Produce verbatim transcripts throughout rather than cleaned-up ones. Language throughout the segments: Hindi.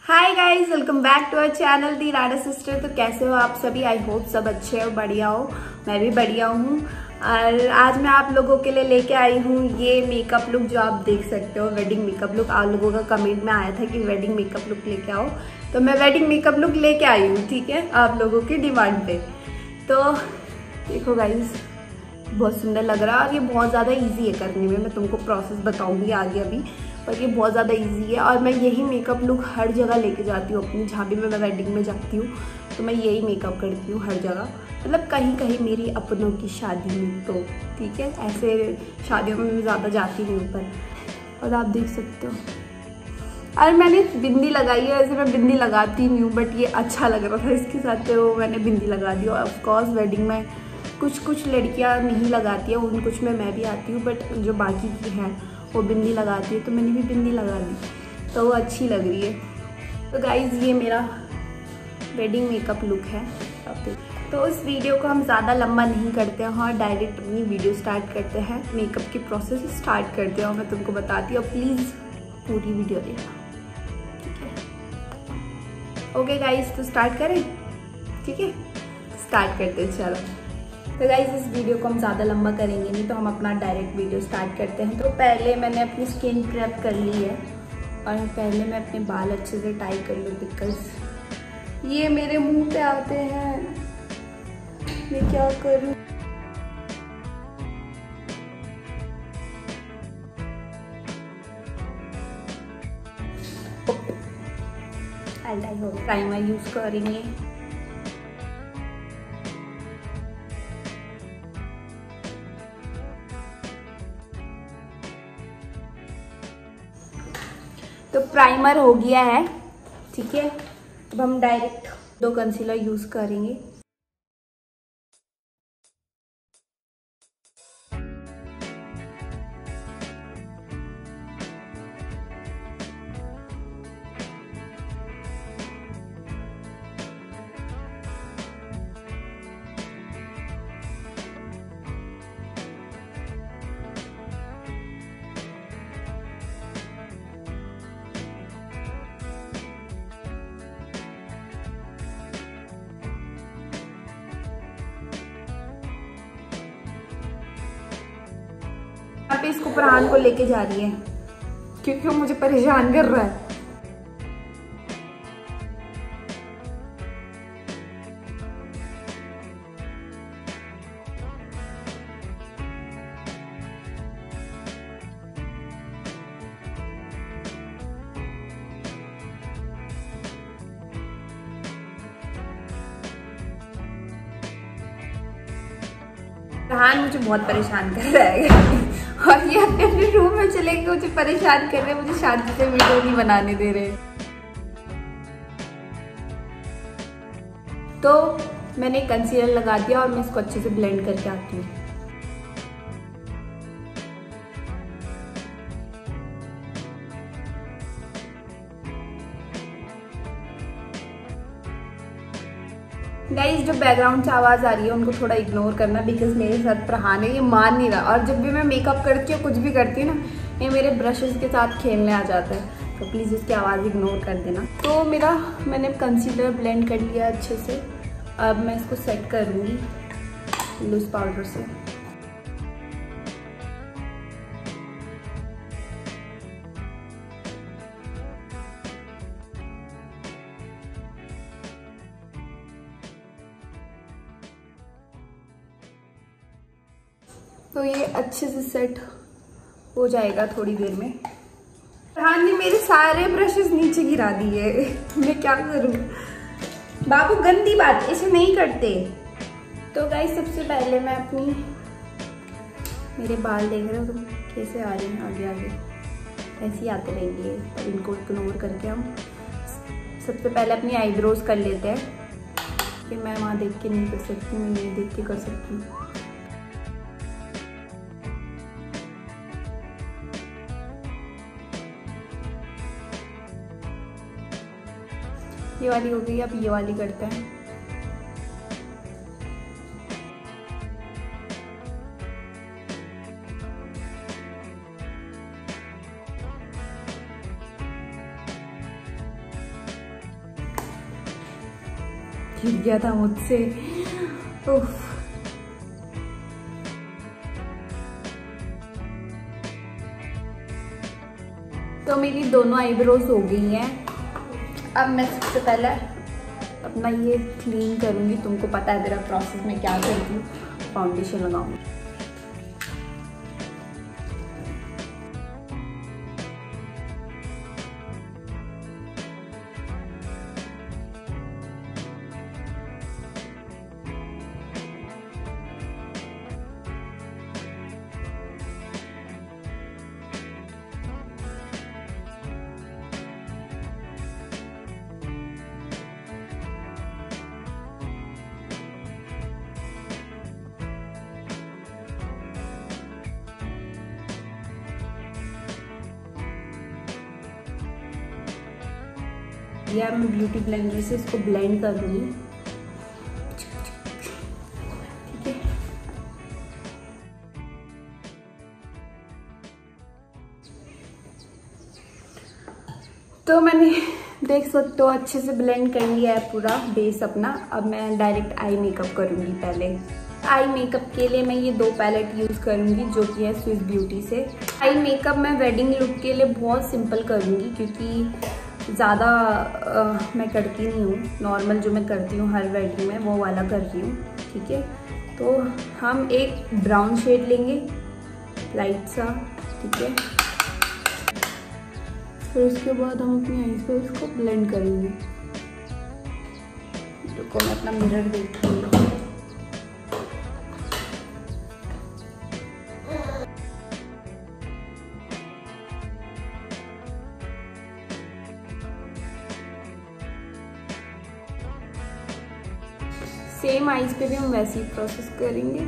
Hi guys, welcome back to our channel the राडा सिस्टर। तो कैसे हो आप सभी? आई होप सब अच्छे हो, बढ़िया हो। मैं भी बढ़िया हूँ। और आज मैं आप लोगों के लिए लेके आई हूँ ये मेकअप लुक जो आप देख सकते हो, वेडिंग मेकअप लुक। आप लोगों का कमेंट में आया था कि वेडिंग मेकअप लुक लेके आओ, तो मैं वेडिंग मेकअप लुक लेके आई हूँ, ठीक है, आप लोगों की डिमांड पे। तो देखो गाइस, बहुत सुंदर लग रहा है और ये बहुत ज़्यादा इजी है करने में। मैं तुमको प्रोसेस बताऊंगी आगे अभी, पर ये बहुत ज़्यादा इजी है। और मैं यही मेकअप लुक हर जगह लेके जाती हूँ अपनी, जहाँ भी मैं वेडिंग में जाती हूँ तो मैं यही मेकअप करती हूँ हर जगह। मतलब कहीं कहीं मेरी अपनों की शादी में तो ठीक है, ऐसे शादियों में मैं ज़्यादा जाती नहीं हूँ पर। और आप देख सकते हो, और मैंने बिंदी लगाई है। वैसे मैं बिंदी लगाती नहीं हूँ, बट ये अच्छा लग रहा था इसके साथ तो मैंने बिंदी लगा दी। और ऑफकोर्स वेडिंग में कुछ कुछ लड़कियां नहीं लगाती है, उन कुछ में मैं भी आती हूँ, बट जो बाकी की हैं वो बिंदी लगाती है, तो मैंने भी बिंदी लगा दी, तो वो अच्छी लग रही है। तो गाइज़, ये मेरा वेडिंग मेकअप लुक है। तो इस वीडियो को हम ज़्यादा लंबा नहीं करते हैं और डायरेक्ट अपनी वीडियो स्टार्ट करते हैं, मेकअप की प्रोसेस स्टार्ट करते हैं। और मैं तुमको बताती हूँ, प्लीज़ पूरी वीडियो देखना, ठीक है? ओके गाइज़, तो स्टार्ट करें? ठीक है, स्टार्ट करते हैं, चलो। तो गाइस, इस वीडियो को हम ज़्यादा लंबा करेंगे नहीं, तो हम अपना डायरेक्ट वीडियो स्टार्ट करते हैं। तो पहले मैंने अपनी स्किन प्रेप कर ली है और पहले मैं अपने बाल अच्छे से टाई कर लूँ, बिकॉज ये मेरे मुंह पे आते हैं, मैं क्या करूँ। प्राइमर यूज करेंगे। तो प्राइमर हो गया है, ठीक है। अब हम डायरेक्ट दो कंसीलर यूज करेंगे। यहाँ पे इसको फरहान को लेके जा रही है क्योंकि वो मुझे परेशान कर रहा है। फरहान मुझे बहुत परेशान कर रहा है और ये अपने अपने रूम में चले गए, मुझे परेशान कर रहे हैं, मुझे शांति से वीडियो नहीं बनाने दे रहे। तो मैंने कंसीलर लगा दिया और मैं इसको अच्छे से ब्लेंड करके आती हूँ। गाइस, जो बैकग्राउंड से आवाज़ आ रही है उनको थोड़ा इग्नोर करना, बिकॉज मेरे साथ फरहान है, ये मान नहीं रहा। और जब भी मैं मेकअप करती हूँ, कुछ भी करती हूँ ना, ये मेरे ब्रशेस के साथ खेलने आ जाता है, तो प्लीज़ उसकी आवाज़ इग्नोर कर देना। तो मेरा मैंने कंसीलर ब्लेंड कर लिया अच्छे से। अब मैं इसको सेट करूँगी लूज पाउडर से। तो ये अच्छे से सेट हो जाएगा थोड़ी देर में। फरहान ने मेरे सारे ब्रशेस नीचे गिरा दिए मैं क्या करूं? बाबू, गंदी बात, ऐसे नहीं करते। तो गाइस, सबसे पहले मैं अपनी, मेरे बाल देख रहे हो तुम कैसे आ रहे हैं आगे आगे, ऐसे ही आते रहेंगे, और इनको इग्नोर करके हम सबसे पहले अपनी आईब्रोज कर लेते हैं। कि मैं वहाँ देख के नहीं कर सकती, मैं ये देख के कर सकती हूँ। ये वाली हो गई, अब ये वाली करते हैं। गिर गया था मुझसे। उफ। तो मेरी दोनों आईब्रोज हो गई हैं। अब मैं सबसे पहले अपना ये क्लीन करूँगी। तुमको पता है मेरा प्रोसेस में क्या करती हूँ। फाउंडेशन लगाऊंगी। या मैं ब्यूटी ब्लेंडर से इसको ब्लेंड कर दूंगी। ठीक है। तो मैंने देख सकते हो अच्छे से ब्लेंड कर लिया है पूरा बेस अपना। अब मैं डायरेक्ट आई मेकअप करूंगी। पहले आई मेकअप के लिए मैं ये दो पैलेट यूज करूंगी जो कि है स्विस ब्यूटी से। आई मेकअप मैं वेडिंग लुक के लिए बहुत सिंपल करूंगी क्योंकि ज़्यादा मैं करती नहीं हूँ। नॉर्मल जो मैं करती हूँ हर वेडिंग में वो वाला कर रही हूँ। ठीक है। तो हम एक ब्राउन शेड लेंगे लाइट सा। ठीक है। फिर उसके बाद हम अपनी आईज पे उसको ब्लेंड करेंगे। देखो मैं अपना मिरर देखती हूँ। सेम आईज पे भी हम वैसे ही प्रोसेस करेंगे।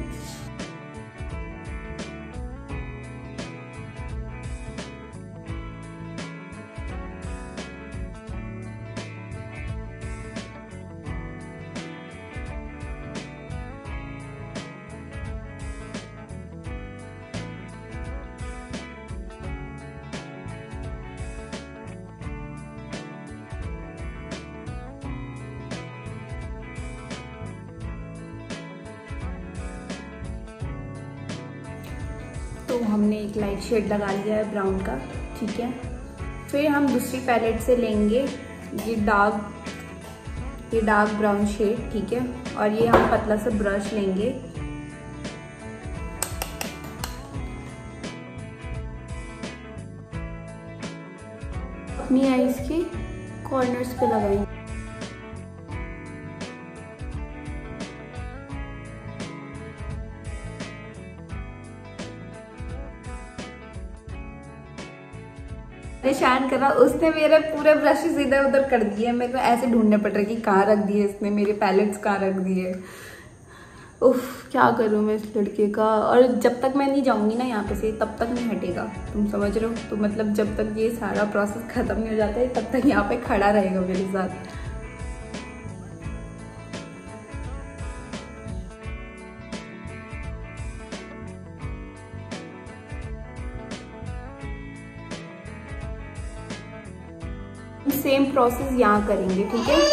तो हमने एक लाइट शेड लगा लिया है ब्राउन का। ठीक है। फिर हम दूसरी पैलेट से लेंगे ये डार्क ये डार्क ब्राउन शेड। ठीक है। और ये हम पतला सा ब्रश लेंगे। अपनी आईज के कॉर्नर्स पे लगाएंगे। परेशान करा उसने, मेरे पूरे ब्रशेस इधर उधर कर दिए। मेरे को ऐसे ढूंढने पड़ रहे कि कहाँ रख दिए इसने, मेरे पैलेट्स कहाँ रख दिए। उफ, क्या करूँ मैं इस लड़के का। और जब तक मैं नहीं जाऊंगी ना यहाँ पे से तब तक नहीं हटेगा। तुम समझ रहे हो। तो मतलब जब तक ये सारा प्रोसेस खत्म नहीं हो जाता है तब तक यहाँ पे खड़ा रहेगा मेरे साथ। सेम प्रोसेस यहाँ करेंगे। ठीक है।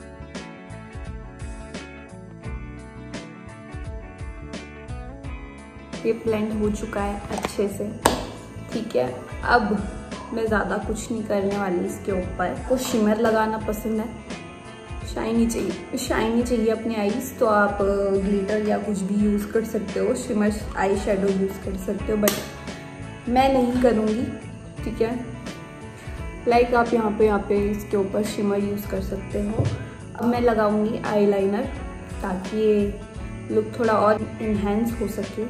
ये ब्लेंड हो चुका है अच्छे से। ठीक है। अब मैं ज़्यादा कुछ नहीं करने वाली इसके ऊपर। को शिमर लगाना पसंद है, शाइनी चाहिए शाइनी चाहिए अपनी आईज, तो आप ग्लिटर या कुछ भी यूज़ कर सकते हो। शिमर आई शेडो यूज़ कर सकते हो बट मैं नहीं करूँगी। ठीक है। लाइक like आप यहाँ पे यहाँ पे इसके ऊपर शिमर यूज़ कर सकते हो। अब मैं लगाऊंगी आईलाइनर ताकि ये लुक थोड़ा और इन्हेंस हो सके।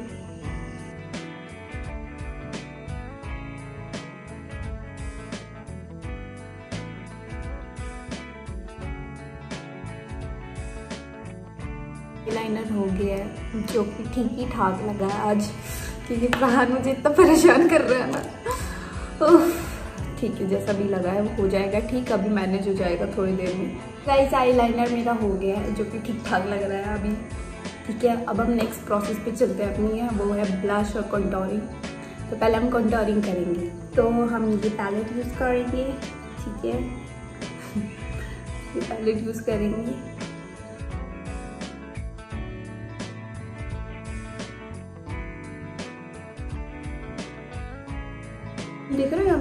आईलाइनर हो गया है जो कि ठीक ही ठाक लगा है आज, क्योंकि बाहर मुझे इतना परेशान कर रहा है ना। ठीक है। जैसा भी लगा है वो हो जाएगा ठीक। अभी मैनेज हो जाएगा थोड़ी देर में। गाइस आईलाइनर मेरा हो गया है जो कि ठीक ठाक लग रहा है अभी। ठीक है। अब हम नेक्स्ट प्रोसेस पे चलते हैं अपनी है, वो है ब्लश और कंटूरिंग। तो पहले हम कंटूरिंग करेंगे। तो हम ये पैलेट यूज़ करेंगे। ठीक है। ये पैलेट यूज़ करेंगे।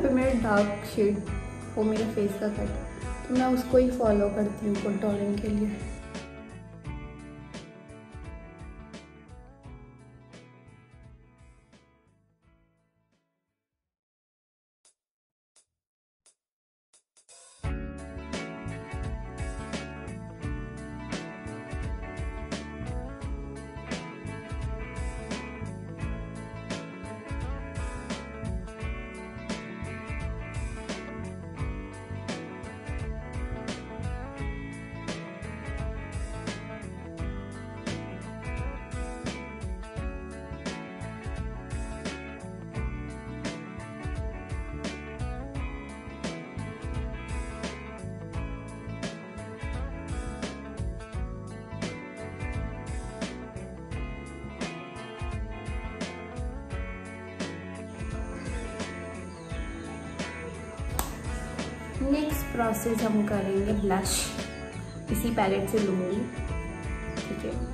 पे मेरा डार्क शेड, वो मेरे फेस का कट, तो मैं उसको ही फॉलो करती हूँ कंटूरिंग के लिए। नेक्स्ट प्रोसेस हम करेंगे ब्लश, इसी पैलेट से लूँगी, ठीक है।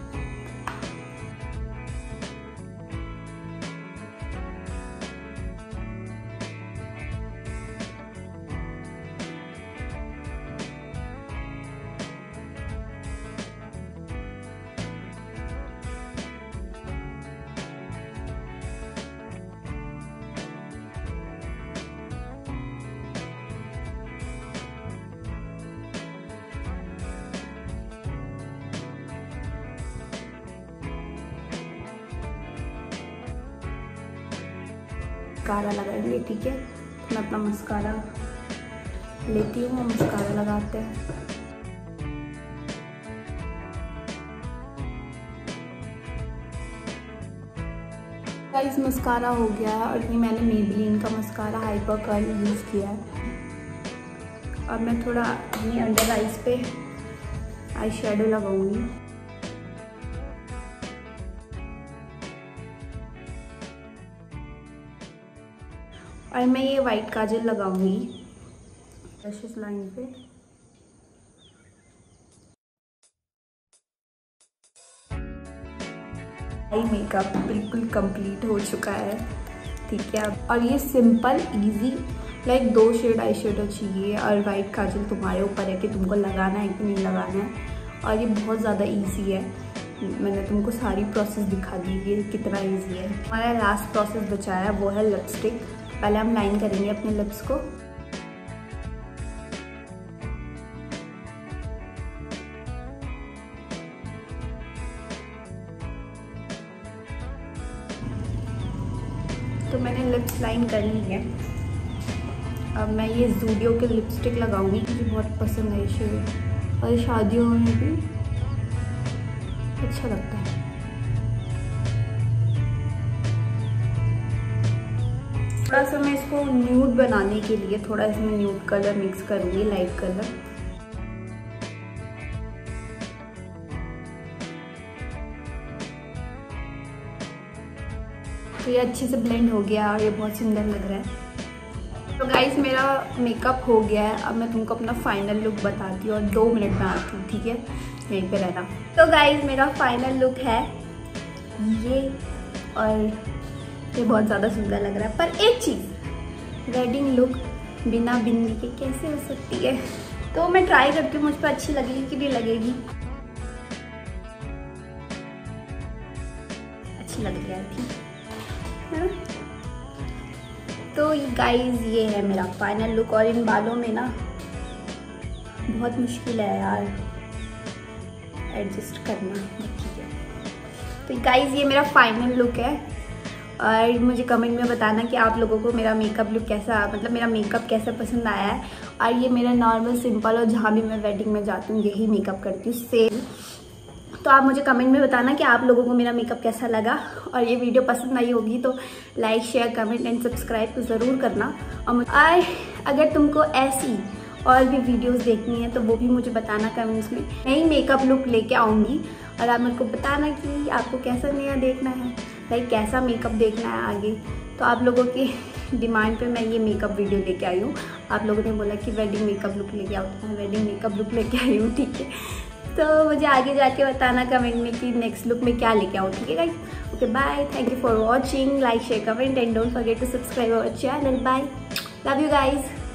मस्कारा लगाएंगे, ठीक है। तो मैं अपना मस्कारा लेती हूँ, मस्कारा लगाते हैं। गाइस मस्कारा हो गया है और ये मैंने मेबेलिन का मस्कारा हाइपर कर्ल यूज़ किया है। अब मैं थोड़ा अपनी अंडर आइज पे आई शेडो लगाऊंगी। और मैं ये वाइट काजल लगाऊंगी लैशेस लाइन पे। आई मेकअप बिल्कुल कंप्लीट हो चुका है, ठीक है। और ये सिंपल इजी, लाइक दो शेड आई शेडो चाहिए और वाइट काजल तुम्हारे ऊपर है कि तुमको लगाना है कि नहीं लगाना है। और ये बहुत ज़्यादा इजी है, मैंने तुमको सारी प्रोसेस दिखा दी ये कितना इजी है। हमारा लास्ट प्रोसेस बचा है वो है लिपस्टिक। पहले हम लाइन करेंगे अपने लिप्स को। तो मैंने लिप्स लाइन कर ली है। अब मैं ये ज़ूडियो के लिपस्टिक लगाऊंगी, मुझे बहुत पसंद है ये शेड और शादियों में भी अच्छा लगता है। थोड़ा सा मैं इसको न्यूड बनाने के लिए थोड़ा इसमें न्यूड कलर मिक्स करूंगी, लाइट कलर। तो ये अच्छे से ब्लेंड हो गया और ये बहुत सुंदर लग रहा है। तो गाइस मेरा मेकअप हो गया है। अब मैं तुमको अपना फाइनल लुक बताती हूँ और दो मिनट में आती हूँ, ठीक है, यहीं पे रहना। तो गाइस मेरा फाइनल लुक है ये और ये बहुत ज़्यादा सुंदर लग रहा है। पर एक चीज़, वेडिंग लुक बिना बिंदी के कैसे हो सकती है? तो मैं ट्राई करती हूँ मुझ पर अच्छी लगेगी कि नहीं लगेगी। अच्छी लग रही है, ठीक है। तो गाइज ये है मेरा फाइनल लुक। और इन बालों में ना बहुत मुश्किल है यार एडजस्ट करना, ठीक है। तो गाइज ये मेरा फाइनल लुक है और मुझे कमेंट में बताना कि आप लोगों को मेरा मेकअप लुक कैसा, मतलब मेरा मेकअप कैसा पसंद आया है। और ये मेरा नॉर्मल सिंपल और जहाँ भी मैं वेडिंग में जाती हूँ यही मेकअप करती हूँ, सेम। तो आप मुझे कमेंट में बताना कि आप लोगों को मेरा मेकअप कैसा लगा। और ये वीडियो पसंद आई होगी तो like share comment and subscribe तो ज़रूर करना। और अगर तुमको ऐसी और भी वीडियोस देखनी है तो वो भी मुझे बताना कमेंट्स में। नई मेकअप लुक लेके आऊँगी और आप मेरे को बताना कि आपको कैसा नया देखना है, लाइक कैसा मेकअप देखना है आगे। तो आप लोगों की डिमांड पे मैं ये मेकअप वीडियो लेके आई हूँ। आप लोगों ने बोला कि वेडिंग मेकअप लुक लेके आओ, तो मैं वेडिंग मेकअप लुक लेके आई हूँ, ठीक है। तो मुझे आगे जाके बताना कमेंट में कि नेक्स्ट लुक में क्या लेके आऊँ, ठीक है guys. Okay bye, thank you for watching, like share comment and don't forget to subscribe our channel. Bye. Love you guys.